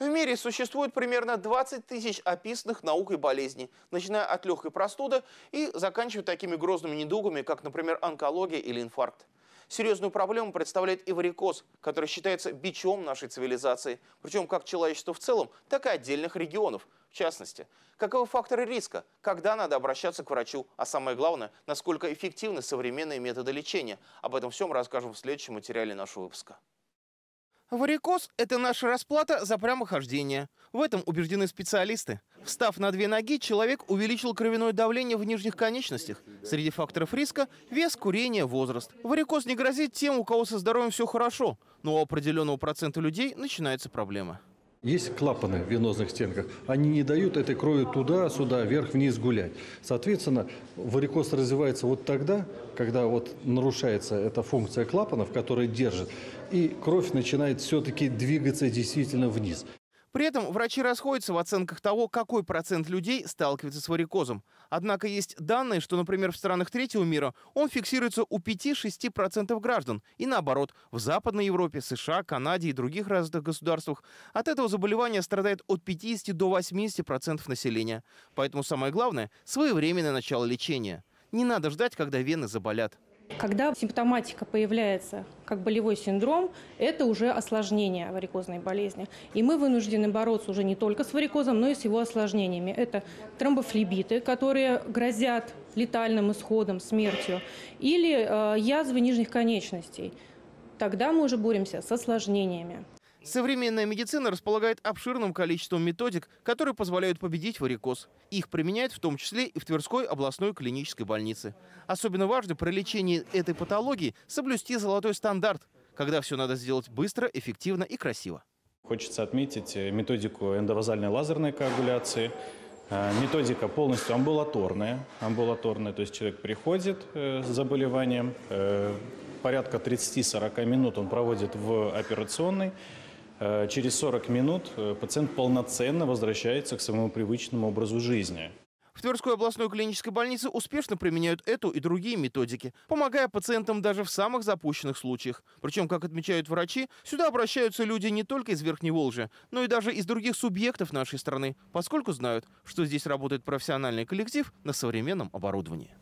В мире существует примерно 20 тысяч описанных наукой болезней, начиная от легкой простуды и заканчивая такими грозными недугами, как, например, онкология или инфаркт. Серьезную проблему представляет и варикоз, который считается бичом нашей цивилизации, причем как человечества в целом, так и отдельных регионов. В частности, каковы факторы риска, когда надо обращаться к врачу, а самое главное, насколько эффективны современные методы лечения. Об этом всем расскажем в следующем материале нашего выпуска. Варикоз – это наша расплата за прямохождение. В этом убеждены специалисты. Встав на две ноги, человек увеличил кровяное давление в нижних конечностях. Среди факторов риска – вес, курение, возраст. Варикоз не грозит тем, у кого со здоровьем все хорошо, но у определенного процента людей начинаются проблемы. Есть клапаны в венозных стенках. Они не дают этой крови туда-сюда, вверх-вниз гулять. Соответственно, варикоз развивается вот тогда, когда вот нарушается эта функция клапанов, которая держит, и кровь начинает все-таки двигаться действительно вниз. При этом врачи расходятся в оценках того, какой процент людей сталкивается с варикозом. Однако есть данные, что, например, в странах третьего мира он фиксируется у 5–6% граждан. И наоборот, в Западной Европе, США, Канаде и других развитых государствах от этого заболевания страдает от 50 до 80% населения. Поэтому самое главное – своевременное начало лечения. Не надо ждать, когда вены заболят. Когда симптоматика появляется как болевой синдром, это уже осложнение варикозной болезни. И мы вынуждены бороться уже не только с варикозом, но и с его осложнениями. Это тромбофлебиты, которые грозят летальным исходом, смертью, или язвы нижних конечностей. Тогда мы уже боремся с осложнениями. Современная медицина располагает обширным количеством методик, которые позволяют победить варикоз. Их применяют в том числе и в Тверской областной клинической больнице. Особенно важно при лечении этой патологии соблюсти золотой стандарт, когда все надо сделать быстро, эффективно и красиво. Хочется отметить методику эндовазальной лазерной коагуляции. Методика полностью амбулаторная, то есть человек приходит с заболеванием, порядка 30–40 минут он проводит в операционной. Через 40 минут пациент полноценно возвращается к своему привычному образу жизни. В Тверской областной клинической больнице успешно применяют эту и другие методики, помогая пациентам даже в самых запущенных случаях. Причем, как отмечают врачи, сюда обращаются люди не только из Верхней Волжи, но и даже из других субъектов нашей страны, поскольку знают, что здесь работает профессиональный коллектив на современном оборудовании.